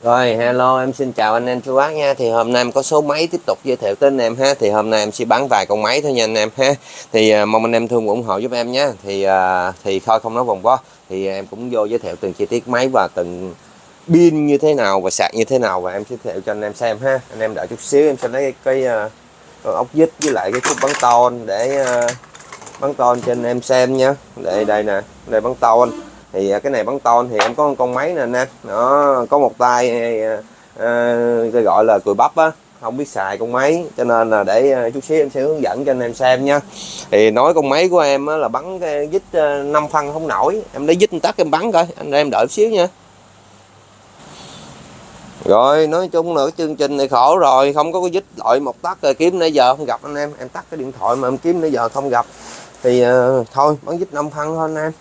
Rồi, hello, em xin chào anh em chú bác nha. Thì hôm nay em có số máy tiếp tục giới thiệu tới anh em ha. Thì hôm nay em sẽ bán vài con máy thôi nha anh em ha. Thì mong anh em thương ủng hộ giúp em nhé. Thì thôi không nói vòng vo. Thì em cũng vô giới thiệu từng chi tiết máy và từng pin như thế nào và sạc như thế nào, và em sẽ giới thiệu cho anh em xem ha. Anh em đợi chút xíu em sẽ lấy cái ốc vít với lại cái khúc bắn tôn để bắn tôn cho anh em xem nhé. Đây nè, đây bắn tôn. Thì cái này bắn tôn thì em có con máy nè anh em, nó có một tay tôi gọi là cùi bắp á, không biết xài con máy, cho nên là để chút xíu em sẽ hướng dẫn cho anh em xem nha. Thì nói con máy của em á, là bắn cái vít 5 phân không nổi, em lấy vít tắt em bắn coi, anh em đợi chút xíu nha. Rồi nói chung là cái chương trình này khổ rồi, không có cái vít loại một tắt rồi kiếm nãy giờ không gặp anh em tắt cái điện thoại mà em kiếm nãy giờ không gặp. Thì thôi bắn vít 5 phân thôi anh em.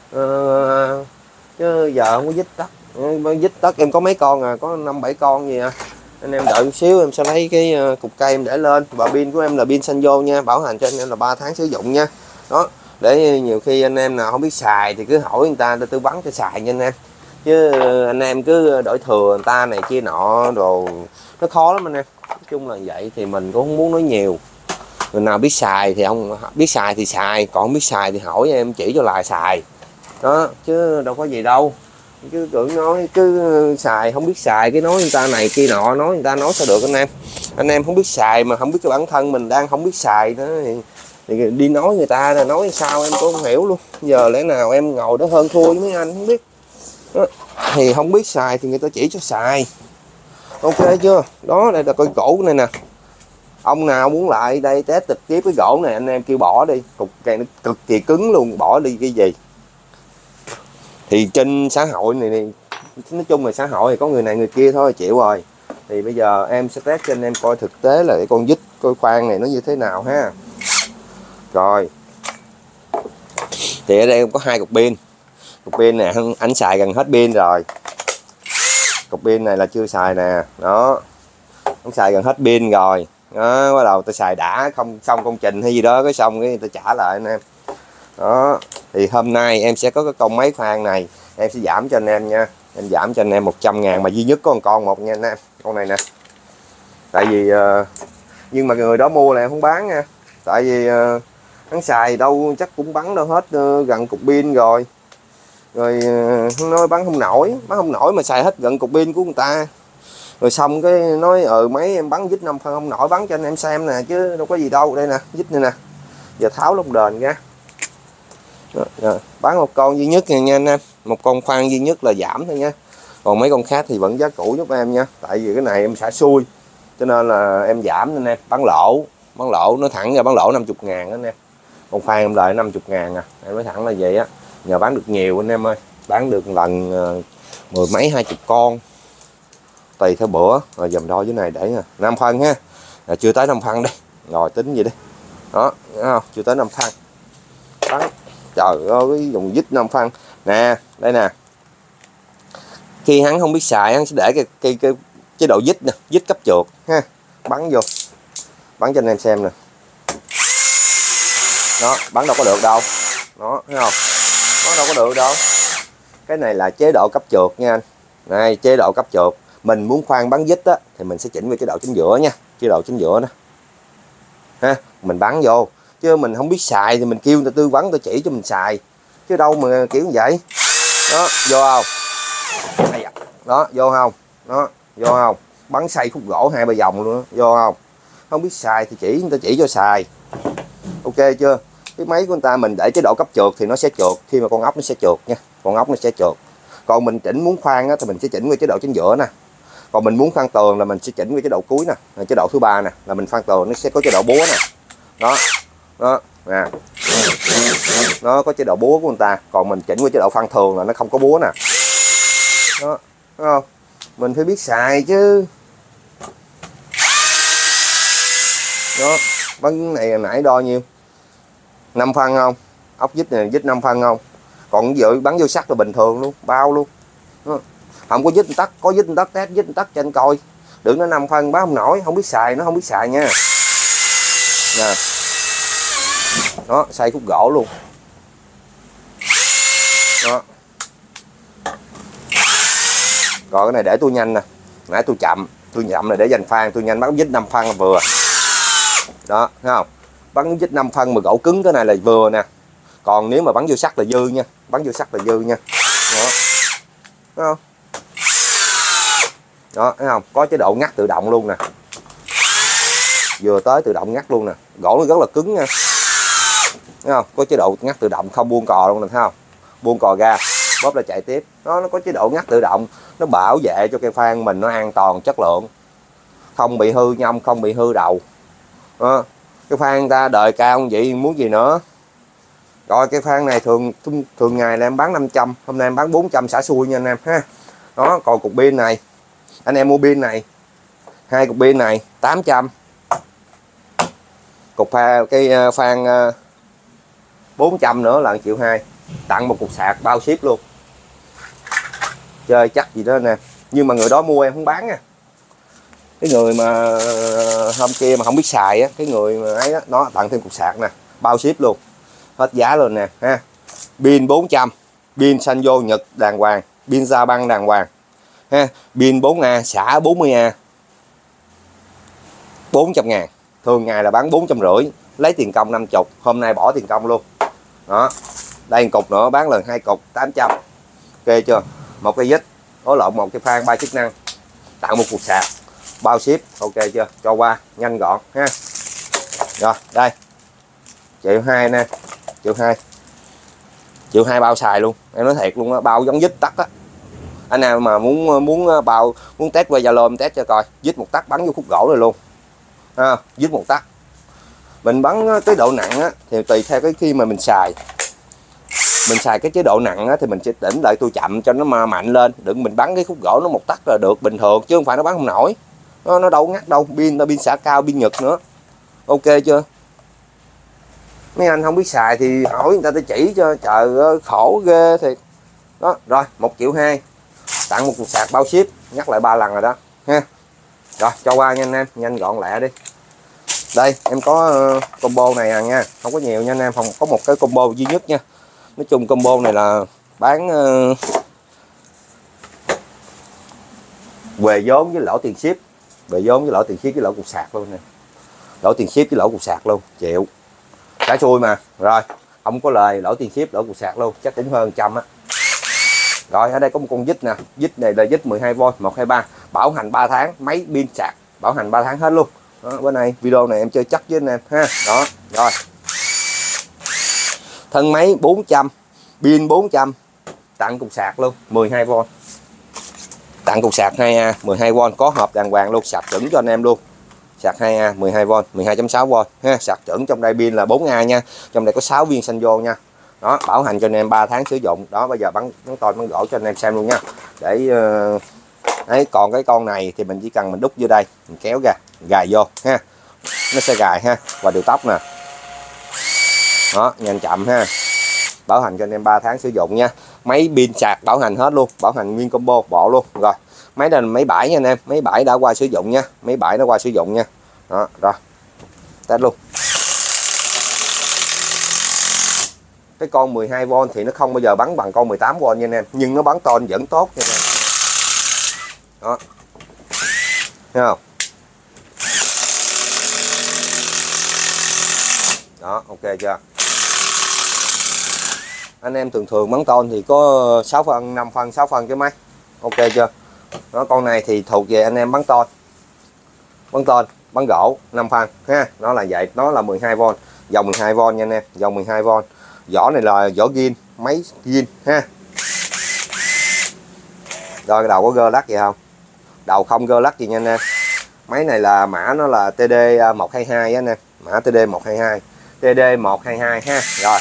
Chứ giờ không có vít tắt, vít tắt em có mấy con à, có 5-7 con gì à. Anh em đợi một xíu em sẽ lấy cái cục cây em để lên, và pin của em là pin Sanyo nha, bảo hành cho anh em là 3 tháng sử dụng nha. Đó, để nhiều khi anh em nào không biết xài thì cứ hỏi người ta tư vấn cho xài nha anh em, chứ anh em cứ đổi thừa người ta này kia nọ đồ nó khó lắm anh em. Nói chung là vậy, thì mình cũng không muốn nói nhiều. Người nào biết xài thì ông biết xài thì xài, còn không biết xài thì hỏi em chỉ cho lại xài đó, chứ đâu có gì đâu. Chứ tưởng nói cứ xài không biết xài cái nói người ta này kia nọ, nói người ta nói sao được anh em không biết xài mà không biết cái bản thân mình đang không biết xài đó thì đi nói người ta là nói sao em cũng không hiểu luôn. Giờ lẽ nào em ngồi đó hơn thua với mấy anh không biết đó. Thì không biết xài thì người ta chỉ cho xài, ok chưa. Đó, đây là coi gỗ này nè, ông nào muốn lại đây test trực tiếp cái gỗ này anh em kêu bỏ đi, cục cây nó cực kỳ cứng luôn, bỏ đi cái gì. Thì trên xã hội này nói chung là xã hội thì có người này người kia thôi, chịu rồi. Thì bây giờ em sẽ test cho anh em coi thực tế là cái con vít coi khoan này nó như thế nào ha. Rồi thì ở đây có 2 cục pin. Cục pin nè anh xài gần hết pin rồi, cục pin này là chưa xài nè, đó anh xài gần hết pin rồi đó. Bắt đầu tôi xài đã không xong công trình hay gì đó, cái xong cái tôi trả lại anh em. Đó, thì hôm nay em sẽ có cái con máy khoan này em sẽ giảm cho anh em nha. Em giảm cho anh em 100.000 mà duy nhất có một con một nha anh em, con này nè. Tại vì nhưng mà người đó mua là em không bán nha, tại vì hắn xài đâu chắc cũng bắn đâu hết gần cục pin rồi. Rồi nói bắn không nổi mà xài hết gần cục pin của người ta. Rồi xong cái nói mấy em bắn vít 5 phân không nổi, bắn cho anh em xem nè chứ đâu có gì đâu. Đây nè, vít này nè, giờ tháo lông đền ra. Rồi, bán một con duy nhất nha anh em, một con khoan duy nhất là giảm thôi nha, còn mấy con khác thì vẫn giá cũ giúp em nha. Tại vì cái này em xả xui cho nên là em giảm anh em, bán lỗ nói thẳng ra, bán lỗ 50.000 anh em. Con khoan em lời 50.000 à, em nói thẳng là vậy á. Nhờ bán được nhiều anh em ơi, bán được lần 10 mấy 20 con tùy theo bữa. Rồi dầm đo dưới này để nè, 5 phân ha, chưa tới 5 phân đây, rồi tính gì đi đó, thấy không, chưa tới 5 phân bắn. Trời ơi, cái dùng vít 5 phân nè, đây nè. Khi hắn không biết xài hắn sẽ để cái chế độ vít nè, vít cấp trượt ha, bắn vô, bắn cho anh em xem nè. Đó, bắn đâu có được đâu, đó thấy không, nó đâu có được đâu. Cái này là chế độ cấp trượt nha anh. Này, chế độ cấp trượt. Mình muốn khoan bắn vít á thì mình sẽ chỉnh về chế độ chính giữa nha, chế độ chính giữa đó ha, mình bắn vô. Chứ mình không biết xài thì mình kêu người ta tư vấn, người ta chỉ cho mình xài, chứ đâu mà kiểu như vậy. Đó, vô không, đó vô không, đó vô không, bắn xoay khúc gỗ 2-3 vòng luôn đó. Vô không, không biết xài thì chỉ người ta chỉ cho xài, ok chưa. Cái máy của người ta mình để chế độ cấp trượt thì nó sẽ trượt, khi mà con ốc nó sẽ trượt nha, con ốc nó sẽ trượt. Còn mình chỉnh muốn khoan á, thì mình sẽ chỉnh về chế độ chính giữa nè. Còn mình muốn khoan tường là mình sẽ chỉnh về chế độ cuối nè, chế độ thứ 3 nè, là mình khoan tường nó sẽ có chế độ búa nè. Đó, đó nè, nó có chế độ búa của người ta. Còn mình chỉnh qua chế độ khoan thường là nó không có búa nè. Đó, thấy không, mình phải biết xài chứ. Đó, bắn này nãy đo nhiêu, 5 phân không, ốc vít này vít 5 phân không. Còn dự bắn vô sắt là bình thường luôn, bao luôn. Đó. Không có vít tắt, có vít tắt test vít tắt cho anh coi, đừng nó 5 phân bắn không nổi, không biết xài, nó không biết xài nha nè. Đó, xay khúc gỗ luôn đó. Rồi cái này để tôi nhanh nè, nãy tôi chậm là để dành phan, tôi nhanh bắn vít 5 phân là vừa. Đó, thấy không? Bắn vít 5 phân mà gỗ cứng cái này là vừa nè. Còn nếu mà bắn vô sắt là dư nha, bắn vô sắt là dư nha. Đó. Thấy không? Đó, thấy không? Có chế độ ngắt tự động luôn nè. Vừa tới tự động ngắt luôn nè. Gỗ nó rất là cứng nha. Thấy không? Có chế độ ngắt tự động, không buông cò luôn nè, thấy không? Buông cò ra, bóp là chạy tiếp. Nó có chế độ ngắt tự động, nó bảo vệ cho cây phan mình nó an toàn, chất lượng, không bị hư nhông, không bị hư đầu. Đó. Cái phan ta đời cao như vậy muốn gì nữa. Rồi cái phan này thường ngày là em bán 500, hôm nay em bán 400 xả xui nha anh em ha. Đó, còn cục pin này, anh em mua pin này, 2 cục pin này 800. Cục cái phan 400 nữa là 1,2 triệu, tặng một cục sạc bao ship luôn. Chơi chắc gì đó nè, nhưng mà người đó mua em không bán nha. Cái người mà hôm kia mà không biết xài á, cái người mà ấy đó, nó tặng thêm cục sạc nè, bao ship luôn, hết giá luôn nè ha. Pin 400, pin Sanyo Nhật đàng hoàng, pin da băng đàng hoàng ha. Pin 4A xả 40A 400.000, thường ngày là bán 450, lấy tiền công 50, hôm nay bỏ tiền công luôn. Đó, đây 1 cục nữa bán lần 2 cục 800. Ok chưa? Một cây vít, lộn, một cái phan 3 chức năng, tặng một cục sạc bao ship. Ok chưa? Cho qua nhanh gọn ha. Rồi đây 1,2 triệu nè, 1,2 triệu, 1,2 triệu bao xài luôn, em nói thiệt luôn á, bao giống vít tắt á. Anh nào mà muốn bao, muốn test qua Zalo em test cho coi, vít một tắc bắn vô khúc gỗ rồi luôn ha. Vít một tắc mình bắn cái độ nặng á thì tùy theo cái khi mà mình xài cái chế độ nặng á, thì mình sẽ chỉnh lại tôi chậm cho nó mà mạnh lên, đừng mình bắn cái khúc gỗ nó một tắc là được bình thường, chứ không phải nó bắn không nổi. Nó đâu ngắt đâu, pin xả cao, pin Nhật nữa. Ok chưa? Mấy anh không biết xài thì hỏi người ta tới chỉ cho, trời ơi khổ ghê thiệt. Đó, rồi 1,2 triệu, tặng một cục sạc bao ship, nhắc lại 3 lần rồi đó ha. Rồi cho qua nha anh em, nhanh gọn lẹ đi. Đây em có combo này à nha, không có nhiều nha anh em, không có một cái combo duy nhất nha. Nói chung combo này là bán về vốn với lỗ tiền ship, về vốn với lỗ tiền ship với lỗ cục sạc luôn nè, lỗ tiền ship với lỗ cục sạc luôn, triệu cả xui mà. Rồi không có lời, lỗ tiền ship lỗ cục sạc luôn, chắc tính hơn 100 á. Rồi ở đây có một con vít nè, vít này là vít 12V 123, bảo hành 3 tháng, máy pin sạc bảo hành 3 tháng hết luôn. Đó, bữa nay video này em chơi chắc với anh em ha. Đó rồi, thân máy 400, pin 400, tặng cục sạc luôn 12V, tặng cục sạc 2A 12V, có hộp đàng hoàng luôn, sạc chuẩn cho anh em luôn. Sạc 2A 12V 12.6V ha, sạc chuẩn. Trong đây pin là 4A nha, trong đây có 6 viên Sanyo nha. Đó, bảo hành cho anh em 3 tháng sử dụng. Đó, bây giờ bắn to bắn gỗ cho anh em xem luôn nha. Để đấy, còn cái con này thì mình chỉ cần mình đút vô đây, mình kéo ra, gài vô ha, nó sẽ gài ha, và điều tóc nè. Đó, nhanh chậm ha. Bảo hành cho anh em 3 tháng sử dụng nha. Máy pin sạc bảo hành hết luôn, bảo hành nguyên combo bộ luôn. Rồi, máy này là máy bãi nha anh em, máy bãi đã qua sử dụng nha, máy bãi đã qua sử dụng nha. Đó, rồi test luôn. Cái con 12V thì nó không bao giờ bắn bằng con 18V nha anh em, nhưng nó bắn ton vẫn tốt nha anh em. Đó, thấy không? Đó, ok chưa? Anh em thường bắn ton thì có 6 phân, 5 phân, 6 phân chứ mấy. Ok chưa? Đó, con này thì thuộc về anh em bắn ton, bắn gỗ 5 phân ha. Nó là vậy, nó là 12V, dòng 12V nha anh em, dòng 12V. Vỏ này là vỏ zin, máy zin ha. Rồi cái đầu có gơ lắc gì không? Đầu không gơ lắc gì nha anh em. Máy này là mã nó là TD122 á anh em, mã TD122, TD122 ha. Rồi,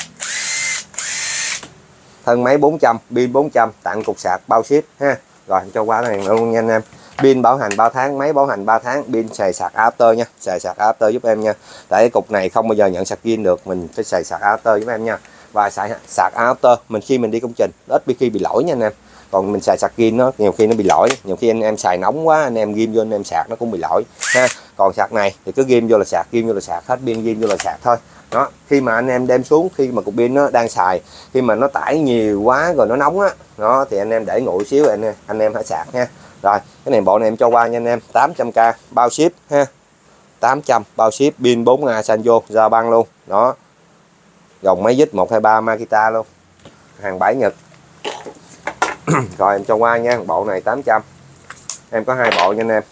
thân máy 400, pin 400, tặng cục sạc bao ship ha. Rồi cho qua này luôn nha anh em. Pin bảo hành 3 tháng, máy bảo hành 3 tháng, pin xài sạc adapter nha, xài sạc adapter giúp em nha. Tại cái cục này không bao giờ nhận sạc pin được, mình phải xài sạc adapter giúp em nha. Và xài sạc adapter mình khi mình đi công trình, ít khi bị lỗi nha anh em. Còn mình xài sạc pin nó nhiều khi nó bị lỗi, nhiều khi anh em xài nóng quá, anh em ghim vô anh em sạc nó cũng bị lỗi ha. Còn sạc này thì cứ ghim vô là sạc, ghim vô là sạc, hết pin ghim vô là sạc thôi. Đó, khi mà anh em đem xuống, khi mà cục pin nó đang xài, khi mà nó tải nhiều quá rồi nó nóng á, đó thì anh em để nguội xíu, anh em hãy sạc nha. Rồi cái này bộ này em cho qua nha anh em, 800k bao ship ha, 800 bao ship, pin 4A Sanyo ra băng luôn. Đó, dòng máy dít 123 Makita luôn, hàng bãi Nhật. Rồi em cho qua nha, bộ này 800, em có 2 bộ nha anh em.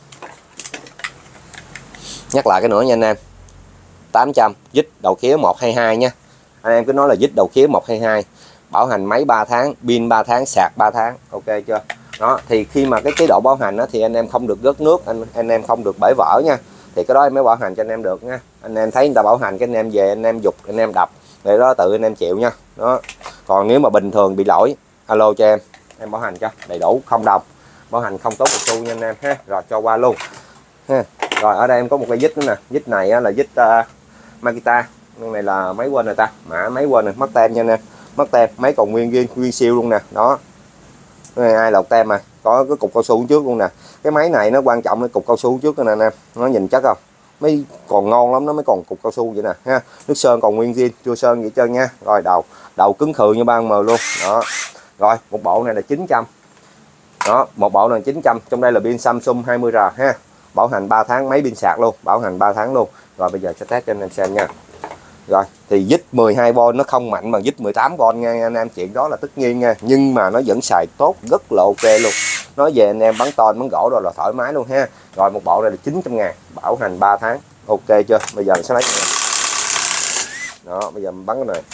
Nhắc lại cái nữa nha anh em, 800 dít đầu khía 122 nha. Anh em cứ nói là dít đầu khía 122, bảo hành máy 3 tháng, pin 3 tháng, sạc 3 tháng, ok chưa? Đó thì khi mà cái chế độ bảo hành đó, thì anh em không được rớt nước, anh em không được bể vỡ nha. Thì cái đó em mới bảo hành cho anh em được nha. Anh em thấy người ta bảo hành cái anh em về anh em giục, anh em đập, để đó tự anh em chịu nha. Đó, còn nếu mà bình thường bị lỗi, alo cho em bảo hành cho đầy đủ, không đồng, bảo hành không tốt một xu nha anh em ha. Rồi cho qua luôn ha. Rồi ở đây em có một cái dít nữa nè, dít này á, là dít Makita, cái này là máy quên rồi ta, mã máy quên rồi, mất tem nha anh em, mất tem, máy còn nguyên siêu luôn nè. Đó, cái này ai lọc tem mà có cái cục cao su trước luôn nè. Cái máy này nó quan trọng cái cục cao su trước nè anh em, nó nhìn chắc không, mới còn ngon lắm, nó mới còn cục cao su vậy nè ha. Nước sơn còn nguyên zin, chưa sơn vậy trơn nha. Rồi đầu cứng khừ như ban mờ luôn. Đó, rồi một bộ này là 900. Đó, một bộ này 900, trong đây là pin Samsung 20R ha, bảo hành 3 tháng, máy pin sạc luôn, bảo hành 3 tháng luôn. Rồi bây giờ sẽ test cho anh em xem nha. Rồi thì dít 12V nó không mạnh bằng dít 18V nha anh em, chuyện đó là tất nhiên nha, nhưng mà nó vẫn xài tốt, rất là ok luôn. Nói về anh em bắn ton bắn gỗ rồi là thoải mái luôn ha. Rồi một bộ này là 900.000, bảo hành 3 tháng, ok chưa? Bây giờ mình sẽ lấy nha. Đó, bây giờ mình bắn cái này.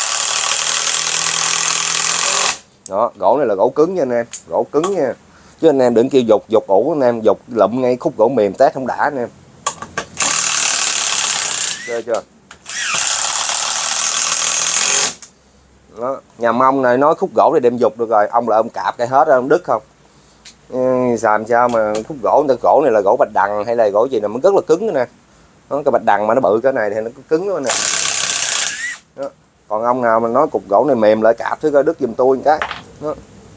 Đó, gỗ này là gỗ cứng nha anh em, gỗ cứng nha, chứ anh em đừng kêu dục ủ, anh em dục lụm ngay khúc gỗ mềm test không đã anh em. Chơi chưa? Đó, nhà mông này nói khúc gỗ thì đem dục được rồi, ông là ông cạp cái hết ông đứt không. Làm sao mà khúc gỗ, gỗ này là gỗ bạch đằng hay là gỗ gì nè, nó rất là cứng nè. Nó cái bạch đằng mà nó bự cái này thì nó cứng đó nè. Đó. Còn ông nào mà nói cục gỗ này mềm lại cạp thứ coi đứt giùm tôi một cái. Đó.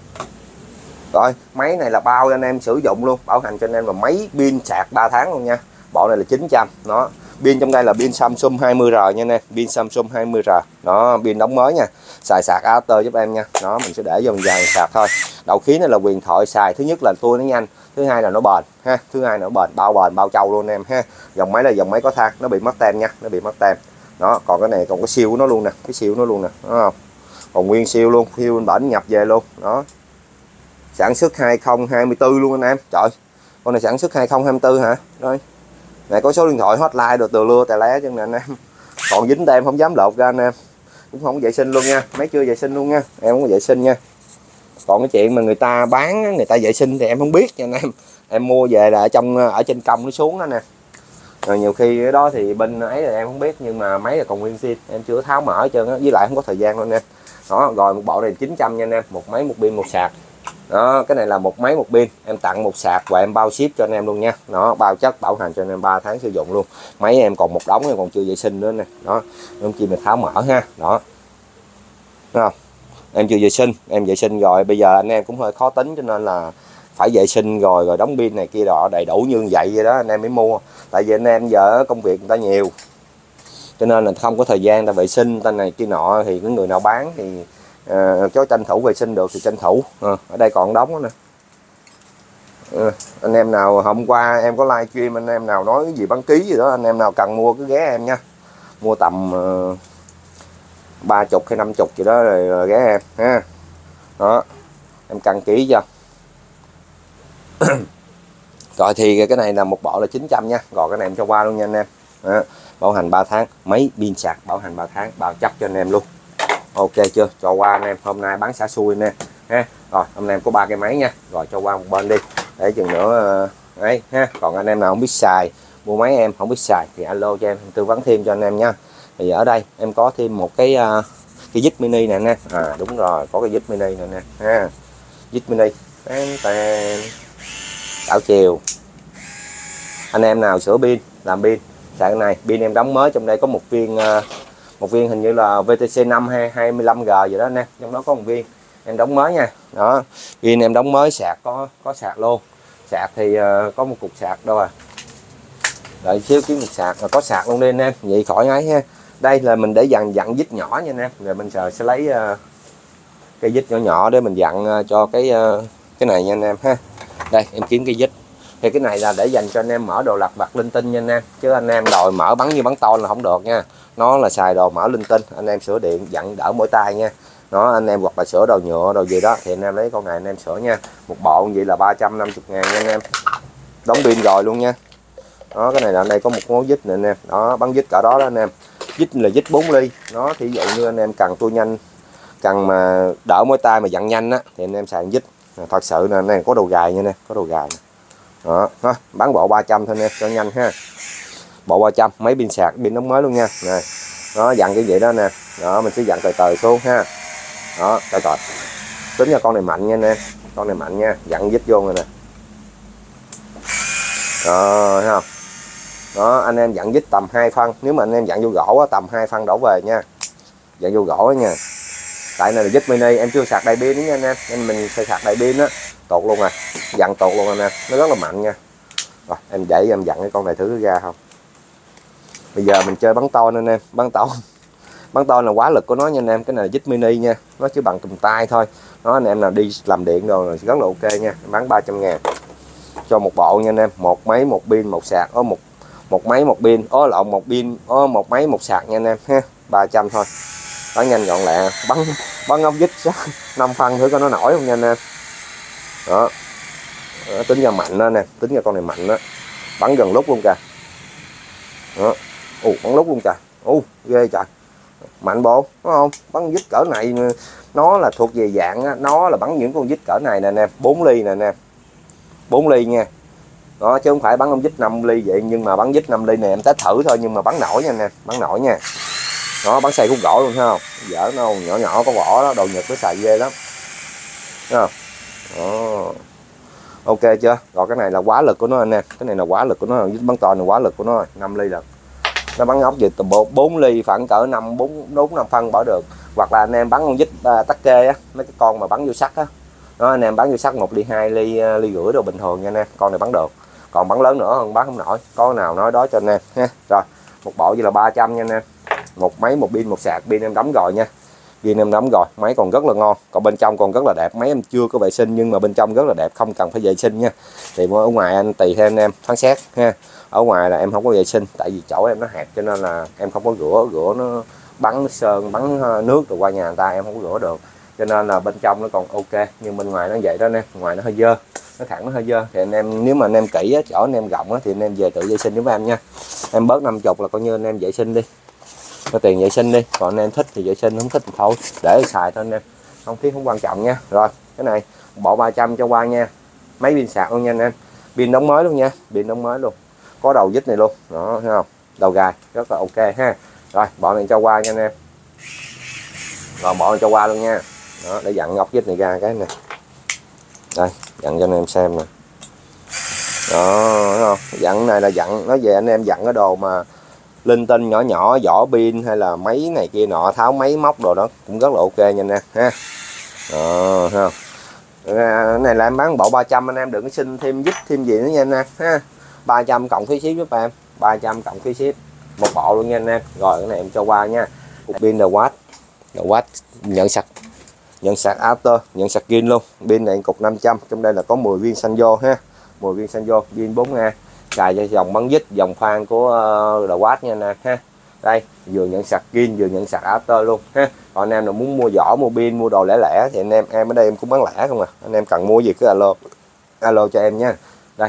Rồi máy này là bao cho anh em sử dụng luôn, bảo hành cho anh em là máy pin sạc 3 tháng luôn nha. Bộ này là 900. Đó, pin trong đây là pin Samsung 20R nha anh em, pin Samsung 20R. Đó, pin đóng mới nha, xài sạc adapter giúp em nha. Đó, mình sẽ để vô mình dài sạc thôi. Đầu khí này là huyền thoại, xài thứ nhất là tua nó nhanh, thứ hai là nó bền ha, thứ hai là nó bền bao trâu luôn anh em ha. Dòng máy là dòng máy có than, nó bị mất tem nha, nó bị mất tem. Đó, còn cái này còn có siêu của nó luôn nè, cái siêu nó luôn nè, đúng không? Còn nguyên siêu luôn, siêu bên bển nhập về luôn. Đó, sản xuất 2024 luôn anh em. Trời, con này sản xuất 2024 hả? Rồi này có số điện thoại hotline được từ lưa tài lé chứ nè anh em. Còn dính tem không dám lột ra anh em, cũng không vệ sinh luôn nha, mấy chưa vệ sinh luôn nha, em không có vệ sinh nha. Còn cái chuyện mà người ta bán, người ta vệ sinh thì em không biết nha anh em mua về là ở trên công nó xuống đó nè. Rồi nhiều khi cái đó thì bên ấy là em không biết, nhưng mà máy là còn nguyên zin, em chưa tháo mở hết trơn á, với lại không có thời gian luôn anh em. Đó, rồi một bộ này 900 nha anh em, một máy một pin một sạc. Đó, cái này là một máy một pin, em tặng một sạc và em bao ship cho anh em luôn nha. Đó, bao chất bảo hành cho anh em 3 tháng sử dụng luôn. Máy em còn một đống, em còn chưa vệ sinh nữa nè. Đó, em chỉ mình tháo mở ha. Đó, đúng không? Em chưa vệ sinh, em vệ sinh rồi, bây giờ anh em cũng hơi khó tính, cho nên là phải vệ sinh rồi đóng pin này kia đó đầy đủ như vậy đó anh em mới mua. Tại vì anh em giờ công việc người ta nhiều, cho nên là không có thời gian ta vệ sinh ta này kia nọ, thì cái người nào bán thì cho tranh thủ vệ sinh được thì tranh thủ. Ở đây còn đóng nữa nè. Anh em nào hôm qua em có live stream, anh em nào nói cái gì bán ký gì đó, anh em nào cần mua cứ ghé em nha, mua tầm 30 hay 50 gì đó rồi ghé em ha. Đó, em cần ký cho. Rồi thì cái này là một bộ là 900 nha, rồi cái này em cho qua luôn nha anh em. Đó, bảo hành 3 tháng, máy pin sạc bảo hành 3 tháng, bao chắc cho anh em luôn. Ok chưa? Cho qua anh em, hôm nay bán xả xui nè ha. Rồi hôm nay em có 3 cái máy nha, rồi cho qua một bên đi để chừng nữa ấy ha. Còn anh em nào không biết xài, mua máy em không biết xài thì alo cho em tư vấn thêm cho anh em nha. Thì ở đây em có thêm một cái dít mini nè nè. Đúng rồi, có cái dít mini nè nè ha. Dít mini đảo chiều. Anh em nào sửa pin, làm pin xài cái này, pin em đóng mới, trong đây có một viên hình như là VTC 5 hay 25G gì đó nè, trong đó có một viên em đóng mới nha. Đó, pin em đóng mới, sạc có sạc luôn. Sạc thì có một cục sạc đâu à, đợi xíu kiếm một sạc, có sạc luôn đi anh em, vậy khỏi ấy ha. Đây là mình để dặn vít nhỏ nha anh em. Rồi mình sẽ lấy cây vít nhỏ nhỏ để mình dặn cho cái này nha anh em ha. Đây em kiếm cây vít. Thì cái này là để dành cho anh em mở đồ lặt vặt linh tinh nha anh em, chứ anh em đòi mở bắn như bắn to là không được nha. Nó là xài đồ mở linh tinh, anh em sửa điện dặn đỡ mỗi tay nha. Nó anh em hoặc là sửa đồ nhựa đồ gì đó thì anh em lấy con này anh em sửa nha. Một bộ vậy là 350.000 nha anh em. Đóng pin rồi luôn nha. Đó, cái này là đây có một món vít nè anh em. Đó, bắn vít cả đó đó anh em. Vít là vít 4 ly. Nó thì ví dụ như anh em cần tua nhanh, cần mà đỡ mỗi tay mà dặn nhanh á thì anh em xài vít. Thật sự là này có đầu gài nha nè, có đầu gài. Đó, thôi, bán bộ 300 thôi nè cho nhanh ha. Bộ 300, mấy pin sạc, pin đóng mới luôn nha. Này. Đó, dặn cái vậy đó nè. Đó, mình sẽ dặn từ từ xuống ha. Đó, từ từ. Tính ra con này mạnh nha nè. Con này mạnh nha, dặn vít vô rồi nè. Đó, thấy không? Đó, anh em dặn vít tầm 2 phân, nếu mà anh em dặn vô gỗ á, tầm 2 phân đổ về nha. Dặn vô gỗ nha. Tại này là vít mini, em chưa sạc đầy pin nữa nha anh em. Nên mình sẽ sạc đầy pin á, tột luôn rồi. Dặn tột luôn anh em, nó rất là mạnh nha. Rồi, em để em dặn cái con này thử nó ra không. Bây giờ mình chơi bắn to nên em, bắn to là quá lực của nó nha anh em. Cái này là vít mini nha, nó chỉ bằng cầm tay thôi. Nó anh em nào đi làm điện rồi rất là ok nha. Bán 300.000 cho một bộ nha anh em. Một máy một pin một sạc, một máy một pin, lộn một pin, một máy một sạc nha anh em ha. 300 thôi, bắn nhanh gọn lẹ. Bắn ốc vít 5 phân thử coi nó nổi không nha anh em. Đó. Đó, tính ra mạnh đó nè, tính ra con này mạnh đó, bắn gần lúc luôn kìa. Đó, bắn lúc luôn trời, ghê trời, mạnh bộ đúng không? Bắn vít cỡ này nó là thuộc về dạng á, nó là bắn những con vít cỡ này nè anh em, 4 ly nè anh em, 4 ly nha. Đó, chứ không phải bắn con vít 5 ly vậy, nhưng mà bắn vít 5 ly này em test thử thôi, nhưng mà bắn nổi nha anh em, bắn nổi nha. Đó, bắn xay khúc gỗ luôn thấy không? Dở nó không? Nhỏ nhỏ có vỏ đó, đồ Nhật nó xài ghê lắm. Thấy không? Đó. Ok chưa? Rồi cái này là quá lực của nó anh em, cái này là quá lực của nó, bắn to là quá lực của nó, 5 ly lần. Nó bắn ốc gì từ 4 ly khoảng cỡ 5 phân bỏ được. Hoặc là anh em bắn con vít tắc kê á, mấy cái con mà bắn vô sắt á. Đó, anh em bắn vô sắt 1 ly 2 ly rưỡi đồ bình thường nha anh em, con này bắn được. Còn bắn lớn nữa hơn bắn không nổi, có nào nói đó cho anh em ha. Rồi, một bộ như là 300 nha anh em. Một máy một pin một sạc, pin em đóng rồi nha. Pin em đóng rồi, máy còn rất là ngon, còn bên trong còn rất là đẹp. Máy em chưa có vệ sinh nhưng mà bên trong rất là đẹp, không cần phải vệ sinh nha. Thì ở ngoài anh tùy theo anh em phán xét ha. Ở ngoài là em không có vệ sinh, tại vì chỗ em nó hẹp cho nên là em không có rửa nó bắn sơn bắn nước rồi qua nhà người ta em không có rửa được, cho nên là bên trong nó còn ok, nhưng bên ngoài nó vậy đó nè, ngoài nó hơi dơ, nó thẳng nó hơi dơ. Thì anh em nếu mà anh em kỹ á, chỗ anh em rộng á, thì anh em về tự vệ sinh giúp em nha. Em bớt 50 là coi như anh em vệ sinh đi, có tiền vệ sinh đi, còn anh em thích thì vệ sinh, không thích thì thôi để xài thôi anh em, không thiết không quan trọng nha. Rồi cái này bộ 300 cho qua nha, mấy pin sạc luôn nha anh em, pin đóng mới luôn nha, pin đóng mới luôn, có đầu vít này luôn đó, thấy không, đầu gài rất là ok ha. Rồi bộ này cho qua nha anh em, rồi bộ này cho qua luôn nha. Đó, để dặn ngọc vít này ra cái này, đây dặn cho anh em xem nè. Đó thấy không, dặn này là dặn nó về anh em dặn cái đồ mà linh tinh nhỏ nhỏ, vỏ pin hay là máy này kia nọ, tháo máy móc đồ đó cũng rất là ok nha anh em ha. Đó thấy không, cái này là em bán bộ 300, anh em đừng có xin thêm vít thêm gì nữa nha anh em ha. 300 cộng phí ship giúp em, 300 cộng phí ship một bộ luôn nha anh em. Rồi cái này em cho qua nha. Cục pin đầu watt nhận sạc Auto, nhận sạc pin luôn. Pin này cục 500, trong đây là có 10 viên xanh vô ha, 10 viên xanh vô, pin 4A, cài cho dòng bắn vít, dòng khoan của đầu watt nha anh em ha. Đây vừa nhận sạc pin vừa nhận sạc Auto luôn ha. Còn anh em nào muốn mua vỏ mua pin mua đồ lẻ lẻ thì anh em ở đây em cũng bán lẻ không à, anh em cần mua gì cứ alo cho em nha. Đây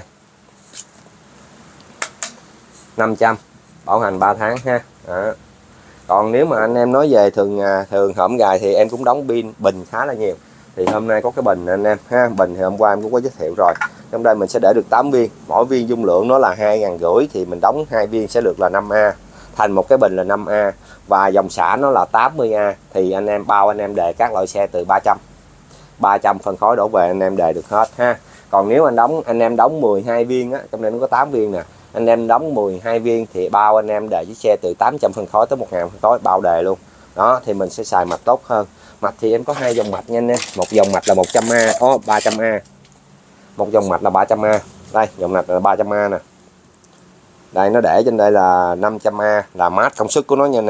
500 bảo hành 3 tháng ha. Đó. Còn nếu mà anh em nói về thường hổm gài thì em cũng đóng pin bình khá là nhiều. Thì hôm nay có cái bình anh em ha, bình thì hôm qua em cũng có giới thiệu rồi. Trong đây mình sẽ để được 8 viên, mỗi viên dung lượng nó là 2.500 thì mình đóng 2 viên sẽ được là 5A, thành một cái bình là 5A, và dòng xả nó là 80A. Thì anh em bao anh em đề các loại xe từ 300 phân khối đổ về anh em đề được hết ha. Còn nếu anh em đóng 12 viên á, trong đây nó có 8 viên nè, anh em đóng 12 viên thì bao anh em đề với xe từ 800 phân khối tới 1.000 phân khối bao đề luôn. Đó thì mình sẽ xài mạch tốt hơn. Mạch thì em có 2 dòng mạch nha anh em, một dòng mạch là 100A, 300A, một dòng mạch là 300A. Đây dòng mạch là 300A nè, đây nó để trên đây là 500A là mát công suất của nó nha anh em.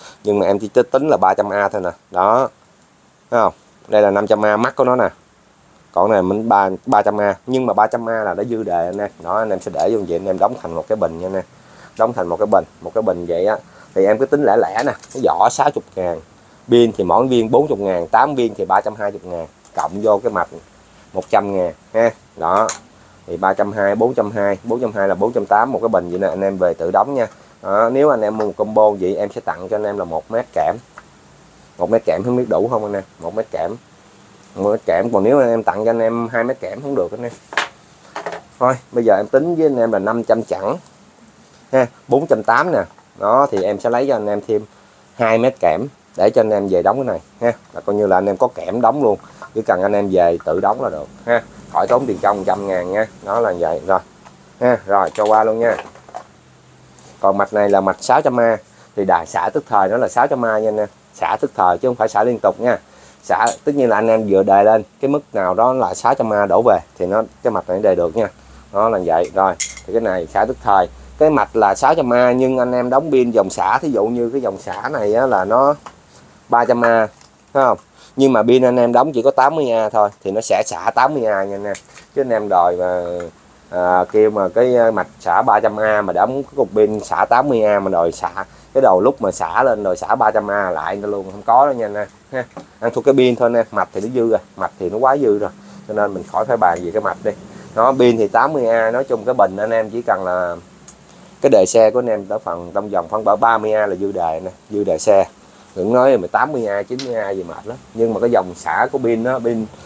nhưng mà em chỉ tính là 300A thôi nè. Đó, thấy không? Đây là 500A mắt của nó nè, còn này mình 300A, nhưng mà 300A là đã dư đề anh em. Đó, anh em sẽ để vô vậy, anh em đóng thành một cái bình nha anh em, đóng thành một cái bình vậy á. Thì em cứ tính lẻ lẻ nè, cái vỏ 60.000, pin thì mỗi viên 40.000, 8 viên thì 320.000, cộng vô cái mạch 100.000 ha. Đó thì 320, 420, 420 là 480 một cái bình vậy nè, anh em về tự đóng nha. Đó, nếu anh em mua một combo vậy em sẽ tặng cho anh em là 1 mét kẽm. 1 mét kẽm không biết đủ không anh em? 1 mét kẽm, 1 mét kẽm. Còn nếu anh em tặng cho anh em 2 mét kẽm không được anh em. Thôi bây giờ em tính với anh em là 500 chẵn ha, 480 nè. Đó thì em sẽ lấy cho anh em thêm 2 mét kẽm để cho anh em về đóng cái này ha, là coi như là anh em có kẽm đóng luôn, chỉ cần anh em về tự đóng là được ha, khỏi tốn tiền công 100.000 nha. Đó là vậy rồi ha. Rồi cho qua luôn nha. Còn mạch này là mạch 600A, thì đài xả tức thời nó là 600A nha anh em, xả tức thời chứ không phải xả liên tục nha. Xả tất nhiên là anh em vừa đề lên cái mức nào đó là 600A đổ về thì nó cái mạch này đề được nha. Đó là vậy. Rồi thì cái này xả tức thời, cái mạch là 600A nhưng anh em đóng pin dòng xả, thí dụ như cái dòng xả này á, là nó 300A thấy không, nhưng mà pin anh em đóng chỉ có 80A thôi thì nó sẽ xả 80A nha anh em. Chứ anh em đòi mà kêu mà cái mạch xả 300A mà đóng cái cục pin xả 80A mà đòi xả cái đầu lúc mà xả lên rồi xả 300A lại nó luôn không có đó nha anh em ha. Ăn thuộc cái pin thôi anh em, mạch thì nó dư rồi, mạch thì nó quá dư rồi, cho nên mình khỏi phải bàn gì cái mạch đi. Nó pin thì 80A, nói chung cái bình anh em chỉ cần là cái đề xe của anh em ở phần trong vòng khoảng 30A là dư đề nè, dư đề xe. Đừng nói mà 80A 90A gì mệt lắm, nhưng mà cái dòng xả của pin nó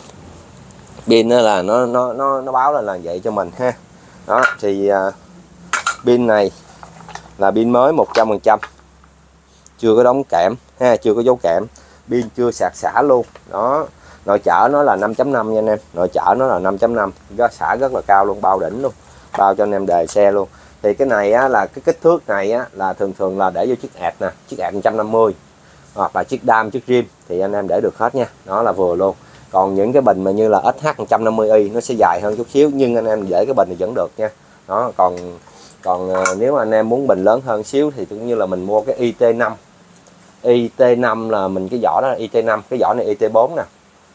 pin là nó báo là vậy cho mình ha. Đó thì pin này là pin mới 100%, chưa có đóng kẽm ha, chưa có dấu kẽm, pin chưa sạc xả luôn. Đó, nội chở nó là 5.5 nha anh em, nội chở nó là 5.5, giá xả rất là cao luôn, bao đỉnh luôn, bao cho anh em đề xe luôn. Thì cái này á, là cái kích thước này á, là thường là để vô chiếc ẹt nè, chiếc ẹt 150 hoặc là chiếc đam, chiếc rim thì anh em để được hết nha, nó là vừa luôn. Còn những cái bình mà như là SH 150i nó sẽ dài hơn chút xíu, nhưng anh em để cái bình thì vẫn được nha. Đó, còn nếu anh em muốn bình lớn hơn xíu thì cũng như là mình mua cái IT5. IT5 là mình cái vỏ đó là IT5, cái vỏ này IT4 nè.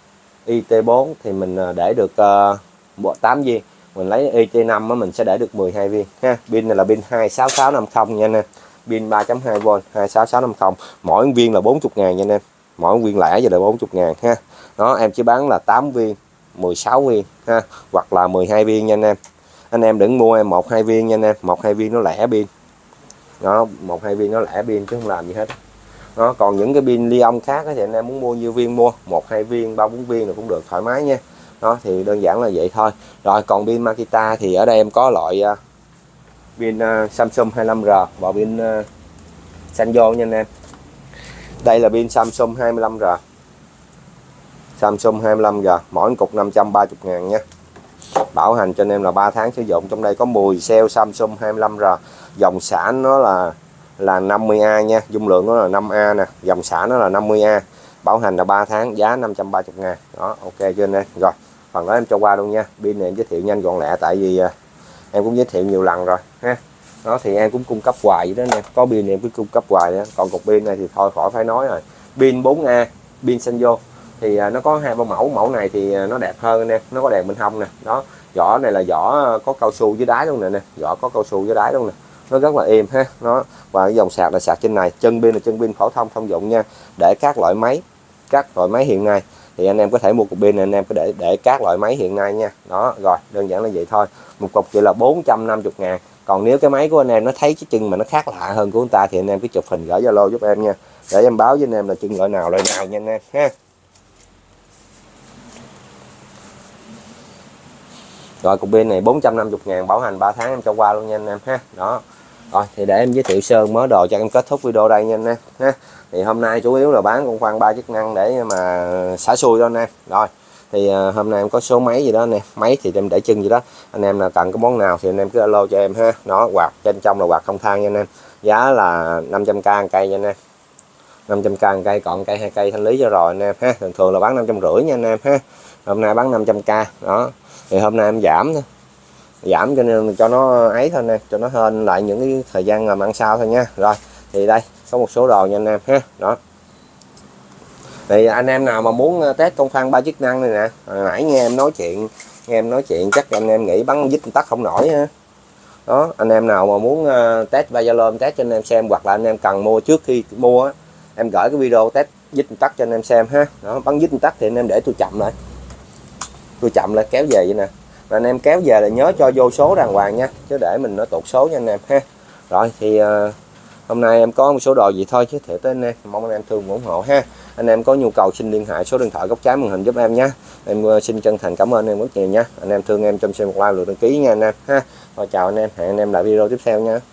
IT4 thì mình để được 8 viên, mình lấy IT5 á, mình sẽ để được 12 viên ha. Pin này là pin 26650 nha anh em, pin 3.2V 26650, mỗi viên là 40.000 nha anh em, mỗi viên lẻ giờ là 40.000 ha. Đó em chỉ bán là 8 viên 16 viên ha, hoặc là 12 viên nha anh em. Anh em đừng mua em 1-2 viên nha anh em, 1-2 viên nó lẻ pin. Đó, 1-2 viên nó lẻ pin chứ không làm gì hết. Đó, còn những cái pin li-ông khác thì anh em muốn mua nhiêu viên mua, 1-2 viên 3-4 viên là cũng được, thoải mái nha. Đó thì đơn giản là vậy thôi. Rồi còn pin Makita thì ở đây em có loại pin Samsung 25R và pin Sanyo nha anh em. Đây là pin Samsung 25R, Samsung 25R, mỗi cục 530.000 nha. Bảo hành cho anh em là 3 tháng sử dụng. Trong đây có 10 cell Samsung 25R, dòng xả nó là 50A nha, dung lượng nó là 5A nè, dòng xả nó là 50A, bảo hành là 3 tháng, giá 530.000. Đó, ok chưa anh em? Rồi, phần đó em cho qua luôn nha. Pin này em giới thiệu nhanh gọn lẹ tại vì em cũng giới thiệu nhiều lần rồi ha. Đó thì em cũng cung cấp hoài vậy đó anh em, có pin này em cứ cung cấp hoài đó. Còn cục pin này thì thôi khỏi phải nói rồi. Pin 4A, pin Sanyo thì nó có 2-3 mẫu, mẫu này thì nó đẹp hơn anh em, nó có đèn bên hông nè. Đó, vỏ này là vỏ có cao su dưới đáy luôn nè, vỏ có cao su dưới đáy luôn nè, nó rất là êm ha. Nó và cái dòng sạc là sạc trên này, chân pin là chân pin phổ thông thông dụng nha, để các loại máy hiện nay thì anh em có thể mua cục pin này anh em có để các loại máy hiện nay nha. Đó rồi, đơn giản là vậy thôi. Một cục chỉ là 450.000. Còn nếu cái máy của anh em nó thấy cái chân mà nó khác lạ hơn của người ta thì anh em cứ chụp hình gửi Zalo giúp em nha, để em báo với anh em là chân loại nào nha anh em ha. Rồi cục pin này 450.000, bảo hành 3 tháng em cho qua luôn nha anh em ha. Đó. Rồi thì để em giới thiệu sơ mớ đồ cho em kết thúc video đây nha anh em ha. Thì hôm nay chủ yếu là bán con khoan 3 chức năng để mà xả xui đó anh em. Rồi thì hôm nay em có số máy gì đó anh em, máy thì em để chân gì đó, anh em là cần cái món nào thì anh em cứ alo cho em ha. Nó quạt trên trong là quạt không than nha anh em, giá là 500k cây nha anh em, 500k cây, còn cây 2 cây thanh lý cho rồi anh em ha. Thường là bán 550 nha anh em ha, hôm nay bán 500k. Đó thì hôm nay em giảm thôi, cho nó ấy thôi nè, cho nó hên lại những cái thời gian làm ăn sau thôi nha. Rồi thì đây có một số đồ nha anh em ha. Đó, thì anh em nào mà muốn test con phan 3 chức năng này nè, hồi nãy nghe em nói chuyện chắc anh em nghĩ bắn dít tắt không nổi ha. Đó, anh em nào mà muốn test Vasalom test cho anh em xem, hoặc là anh em cần mua trước khi mua á, em gửi cái video test dít tắt cho anh em xem ha. Đó, bắn dít tắt thì anh em để tôi chậm lại kéo về vậy nè, mà anh em kéo về là nhớ cho vô số đàng hoàng nha, chứ để mình nó tụt số nha anh em ha. Rồi thì hôm nay em có một số đồ gì thôi giới thiệu tới anh em, mong anh em thương ủng hộ ha. Anh em có nhu cầu xin liên hệ số điện thoại góc trái màn hình giúp em nhé. Em xin chân thành cảm ơn em rất nhiều nha. Anh em thương em cho em xem một like, lượt đăng ký nha anh em ha. Rồi chào anh em, hẹn anh em lại video tiếp theo nha.